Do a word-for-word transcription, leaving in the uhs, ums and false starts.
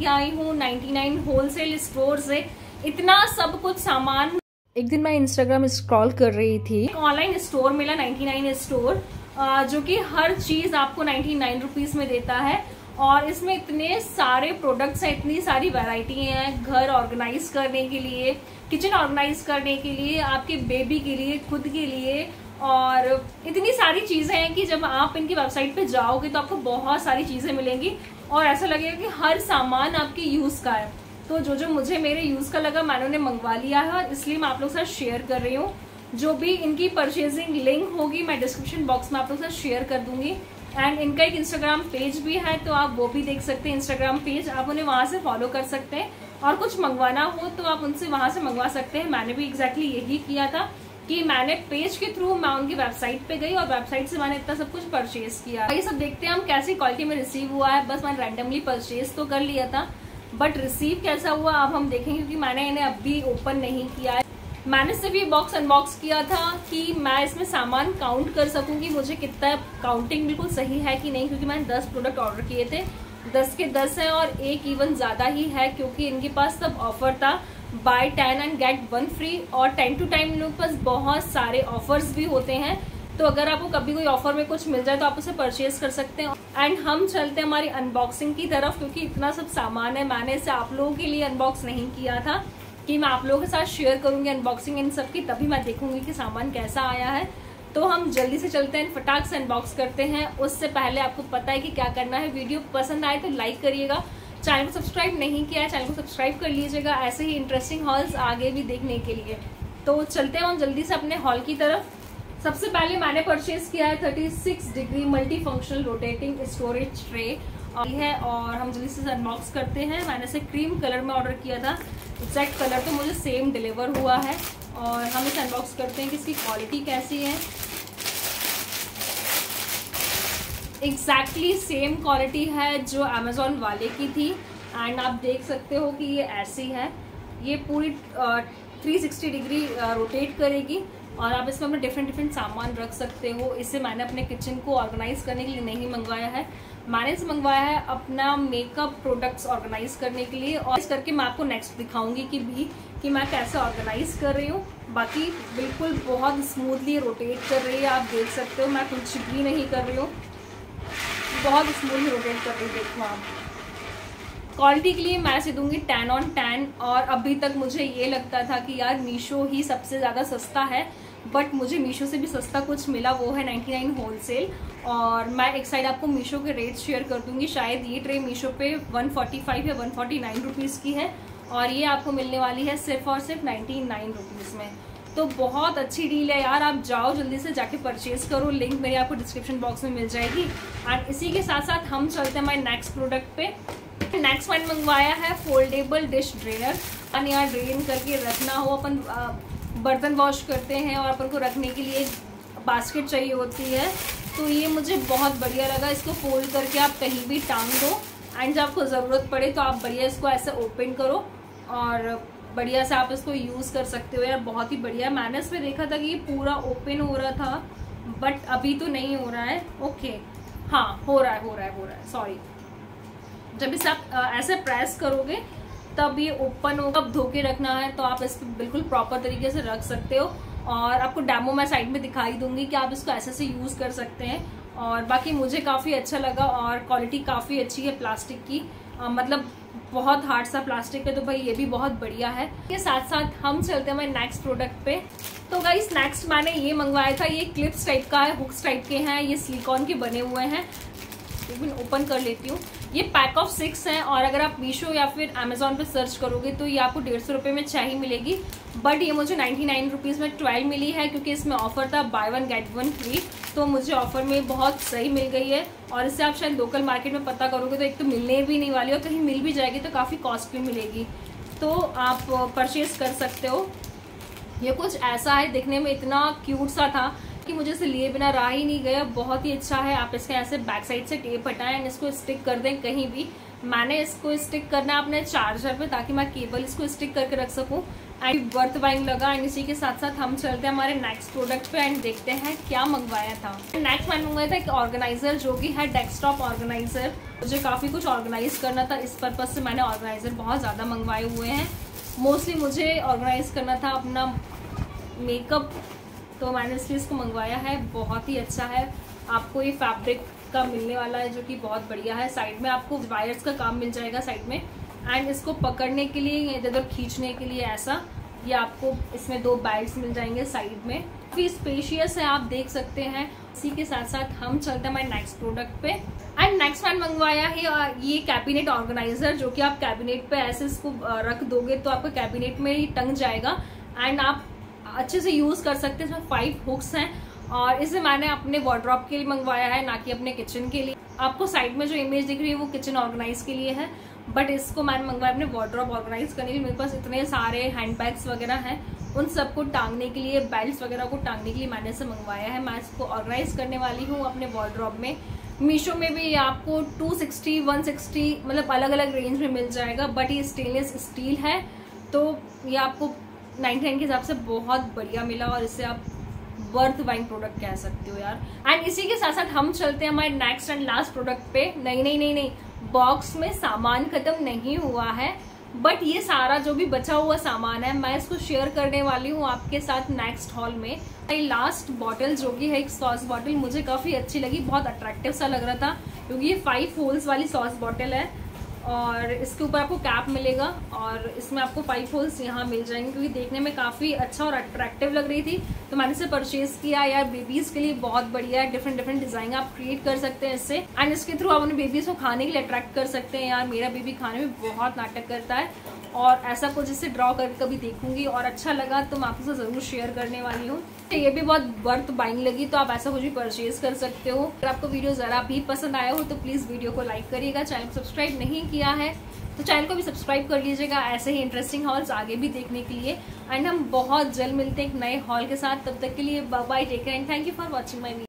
लेके आई हूँ ninety nine wholesale store से इतना सब कुछ सामान। एक दिन मैं इंस्टाग्राम स्क्रॉल कर रही थी, ऑनलाइन स्टोर मिला नाइन्टी नाइन स्टोर, जो कि हर चीज आपको नाइन्टी नाइन रुपीज में देता है और इसमें इतने सारे प्रोडक्ट्स हैं, इतनी सारी वैरायटी हैं घर ऑर्गेनाइज करने के लिए, किचन ऑर्गेनाइज करने के लिए, आपके बेबी के लिए, खुद के लिए, और इतनी सारी चीजें हैं कि जब आप इनकी वेबसाइट पे जाओगे तो आपको बहुत सारी चीजें मिलेंगी और ऐसा लगेगा कि हर सामान आपके यूज का है। तो जो जो मुझे मेरे यूज का लगा मैंने उन्हें मंगवा लिया है और इसलिए मैं आप लोग के साथ शेयर कर रही हूँ। जो भी इनकी परचेजिंग लिंक होगी मैं डिस्क्रिप्शन बॉक्स में आप लोग के साथ शेयर कर दूंगी। एंड इनका एक इंस्टाग्राम पेज भी है तो आप वो भी देख सकते हैं, इंस्टाग्राम पेज आप उन्हें वहां से फॉलो कर सकते हैं और कुछ मंगवाना हो तो आप उनसे वहां से मंगवा सकते हैं। मैंने भी एग्जैक्टली यही किया था कि मैंने पेज के थ्रू मैं उनकी वेबसाइट पे गई और वेबसाइट से मैंने इतना सब कुछ परचेज किया। ये सब देखते हैं हम कैसी क्वालिटी में रिसीव हुआ है। बस मैंने रैंडमली परचेज तो कर लिया था बट रिसीव कैसा हुआ अब हम देखेंगे क्योंकि मैंने इन्हें अभी ओपन नहीं किया है। मैंने सिर्फ ये बॉक्स अनबॉक्स किया था कि मैं इसमें सामान काउंट कर सकूं कि मुझे कितना काउंटिंग बिल्कुल सही है कि नहीं, क्योंकि मैंने दस प्रोडक्ट ऑर्डर किए थे, दस के दस है और एक इवन ज्यादा ही है क्योंकि इनके पास तब ऑफर था buy ten and get one free और टाइम टू टाइम इन लोगों के पास बहुत सारे ऑफर्स भी होते हैं। तो अगर आपको कभी कोई ऑफर में कुछ मिल जाए तो आप उसे परचेज कर सकते हैं। एंड हम चलते हैं हमारी अनबॉक्सिंग की तरफ क्योंकि इतना सब सामान है, मैंने इसे आप लोगों के लिए अनबॉक्स नहीं किया था कि मैं आप लोगों के साथ शेयर करूंगी अनबॉक्सिंग इन सब की, तभी मैं देखूंगी कि सामान कैसा आया है। तो हम जल्दी से चलते हैं, फटाक से अनबॉक्स करते हैं। उससे पहले आपको पता है कि क्या करना है। वीडियो पसंद आए तो लाइक करिएगा, चैनल को सब्सक्राइब नहीं किया है चैनल को सब्सक्राइब कर लीजिएगा ऐसे ही इंटरेस्टिंग हॉल्स आगे भी देखने के लिए। तो चलते हैं हम जल्दी से अपने हॉल की तरफ। सबसे पहले मैंने परचेज किया है thirty six degree multifunctional rotating storage tray है और हम जल्दी से अनबॉक्स करते हैं। मैंने इसे क्रीम कलर में ऑर्डर किया था, एग्जैक्ट कलर तो मुझे सेम डिलीवर हुआ है और हम इसे अनबॉक्स करते हैं कि इसकी क्वालिटी कैसी है। एग्जैक्टली सेम क्वालिटी है जो अमेजोन वाले की थी एंड आप देख सकते हो कि ये ऐसी है। ये पूरी थ्री सिक्सटी डिग्री रोटेट करेगी और आप इसमें अपने डिफरेंट डिफरेंट सामान रख सकते हो। इसे मैंने अपने किचन को ऑर्गेनाइज करने के लिए नहीं मंगवाया है, मैंने इसे मंगवाया है अपना मेकअप प्रोडक्ट्स ऑर्गेनाइज करने के लिए और इस करके मैं आपको नेक्स्ट दिखाऊंगी कि भी कि मैं कैसे ऑर्गेनाइज कर रही हूँ। बाकी बिल्कुल बहुत स्मूथली रोटेट कर रही है, आप देख सकते हो मैं कुछ भी नहीं कर रही हूँ, बहुत स्मूथली रोटेट कर रही हूँ। देखो आप क्वालिटी के लिए मैं इसे दूंगी टेन ऑन टेन और अभी तक मुझे ये लगता था कि यार मीशो ही सबसे ज़्यादा सस्ता है बट मुझे मीशो से भी सस्ता कुछ मिला, वो है नाइन्टी नाइन होलसेल। और मैं एक साइड आपको मीशो के रेट शेयर कर दूंगी। शायद ये ट्रे मीशो पे वन फोर्टी फाइव या वन फोर्टी नाइन रुपीज़ की है और ये आपको मिलने वाली है सिर्फ और सिर्फ नाइन्टी नाइन रुपीज़ में। तो बहुत अच्छी डील है यार, आप जाओ जल्दी से जाके परचेज करो, लिंक मेरी आपको डिस्क्रिप्शन बॉक्स में मिल जाएगी। और इसी के साथ साथ हम चलते हैं हमारे नेक्स्ट प्रोडक्ट पे। नेक्स्ट मैंने मंगवाया है फोल्डेबल डिश ड्रेनर। अपन यहाँ ड्रेन करके रखना हो, अपन बर्तन वॉश करते हैं और अपन को रखने के लिए बास्केट चाहिए होती है, तो ये मुझे बहुत बढ़िया लगा। इसको फोल्ड करके आप कहीं भी टांग दो एंड जब आपको ज़रूरत पड़े तो आप बढ़िया इसको ऐसे ओपन करो और बढ़िया से आप इसको यूज़ कर सकते हो। यार बहुत ही बढ़िया। मैंने इसमें देखा था कि ये पूरा ओपन हो रहा था बट अभी तो नहीं हो रहा है। ओके हाँ हो रहा है हो रहा है हो रहा है सॉरी। जब इसे आप ऐसे प्रेस करोगे तब ये ओपन होगा। अब धो के रखना है तो आप इसको बिल्कुल प्रॉपर तरीके से रख सकते हो और आपको डेमो मैं साइड में दिखाई दूंगी कि आप इसको ऐसे से यूज़ कर सकते हैं। और बाकी मुझे काफ़ी अच्छा लगा और क्वालिटी काफ़ी अच्छी है प्लास्टिक की, आ, मतलब बहुत हार्ड सा प्लास्टिक है तो भाई ये भी बहुत बढ़िया है। के साथ साथ हम चलते हैं हमारे नेक्स्ट प्रोडक्ट पे। तो गाइस नेक्स्ट मैंने ये मंगवाया था, ये क्लिप्स टाइप का है, हुक्स टाइप के हैं, ये सिलिकॉन के बने हुए हैं। एक मिनट ओपन कर लेती हूँ। ये पैक ऑफ सिक्स हैं और अगर आप मीशो या फिर अमेजोन पे सर्च करोगे तो ये आपको डेढ़ सौ रुपये में छः ही मिलेगी बट ये मुझे नाइन्टी नाइन रुपीज़ में ट्वेल्व मिली है क्योंकि इसमें ऑफर था buy one get one free. तो मुझे ऑफर में बहुत सही मिल गई है और इससे आप शायद लोकल मार्केट में पता करोगे तो एक तो मिलने भी नहीं वाली और कहीं मिल भी जाएगी तो काफ़ी कॉस्टली मिलेगी, तो आप परचेज कर सकते हो। ये कुछ ऐसा है, दिखने में इतना क्यूट सा था कि मुझे इसे लिए बिना रहा ही नहीं गया। बहुत ही अच्छा है। आप इसके ऐसे बैक साइड से टेप हटाएं एंड इसको स्टिक कर दें कहीं भी मैंने इसको स्टिक करना है अपने चार्जर पे ताकि मैं केबल इसको स्टिक करके रख सकूं। एंड वर्थ बाइंग लगा। एंड इसी के साथ साथ हम चलते हैं हमारे नेक्स्ट प्रोडक्ट पे एंड देखते हैं क्या मंगवाया था। नेक्स्ट मैंने मंगवाया था एक ऑर्गेनाइजर जो कि है डेस्कटॉप ऑर्गेनाइजर। मुझे काफ़ी कुछ ऑर्गेनाइज करना था, इस पर्पज से मैंने ऑर्गेनाइजर बहुत ज़्यादा मंगवाए हुए हैं। मोस्टली मुझे ऑर्गेनाइज करना था अपना मेकअप, तो मैंने इसलिए इसको मंगवाया है। बहुत ही अच्छा है, आपको ये फैब्रिक का मिलने वाला है जो कि बहुत बढ़िया है। साइड में आपको वायर्स का काम मिल जाएगा साइड में। एंड इसको पकड़ने के लिए इधर उधर खींचने के लिए ऐसा, ये आपको इसमें दो बेल्ट्स मिल जाएंगे साइड में। काफी स्पेशियस है, आप देख सकते हैं। इसी के साथ साथ हम चलते हैं हमारे नेक्स्ट प्रोडक्ट पे। एंड नेक्स्ट मैंने मंगवाया है ये कैबिनेट ऑर्गेनाइजर जो कि आप कैबिनेट पे ऐसे इसको रख दोगे तो आपका कैबिनेट में ही टंग जाएगा। एंड आप अच्छे से यूज कर सकते हैं। इसमें फाइव हुक्स हैं और इसे मैंने अपने वार्डरोब के लिए मंगवाया है, ना कि अपने किचन के लिए। आपको साइड में जो इमेज दिख रही है वो किचन ऑर्गेनाइज के लिए है, बट इसको मैंने मंगवाया अपने वार्डरोब ऑर्गेनाइज करने के लिए। मेरे पास इतने सारे हैंडबैग्स वगैरह हैं, उन सबको टांगने के लिए, बेल्ट्स वगैरह को टांगने के लिए मैंने इसे मंगवाया है। मैं इसको ऑर्गेनाइज करने वाली हूँ अपने वार्डरोब में। मीशो में भी आपको टू सिक्सटी, वन सिक्सटी मतलब अलग अलग रेंज में मिल जाएगा, बट ये स्टेनलेस स्टील है तो ये आपको नाइन्टी नाइन के हिसाब से बहुत बढ़िया मिला और इससे आप वर्थ बाइंग प्रोडक्ट कह सकते हो यार। एंड इसी के साथ साथ हम चलते हैं हमारे नेक्स्ट एंड लास्ट प्रोडक्ट पे। नहीं नहीं नहीं नहीं बॉक्स में सामान खत्म नहीं हुआ है, बट ये सारा जो भी बचा हुआ सामान है मैं इसको शेयर करने वाली हूँ आपके साथ नेक्स्ट हॉल में। लास्ट बॉटल जो कि है एक सॉस बॉटल, मुझे काफी अच्छी लगी, बहुत अट्रैक्टिव सा लग रहा था क्योंकि ये फाइव होल्स वाली सॉस बॉटल है और इसके ऊपर आपको कैप मिलेगा और इसमें आपको फाइव होल्स यहाँ मिल जाएंगे क्योंकि देखने में काफ़ी अच्छा और अट्रैक्टिव लग रही थी, तो मैंने इसे परचेज किया। यार बेबीज के लिए बहुत बढ़िया है, डिफरेंट डिफरेंट डिजाइन आप क्रिएट कर सकते हैं इससे। एंड इसके थ्रू आप अपने बेबीज को खाने के लिए अट्रैक्ट कर सकते हैं। यार मेरा बेबी खाने में बहुत नाटक करता है और ऐसा कुछ इसे ड्रॉ करके कभी देखूंगी और अच्छा लगा तो मैं आपसे जरूर शेयर करने वाली हूँ। ये भी बहुत वर्थ बाइंग लगी, तो आप ऐसा कुछ भी परचेज कर सकते हो। अगर आपको वीडियो जरा भी पसंद आया हो तो प्लीज वीडियो को लाइक करिएगा। चैनल को सब्सक्राइब नहीं किया है तो चैनल को भी सब्सक्राइब कर लीजिएगा ऐसे ही इंटरेस्टिंग हॉल्स आगे भी देखने के लिए। एंड हम बहुत जल्द मिलते हैं एक नए हॉल के साथ, तब तक के लिए bye bye, take care and thank you for watching my video.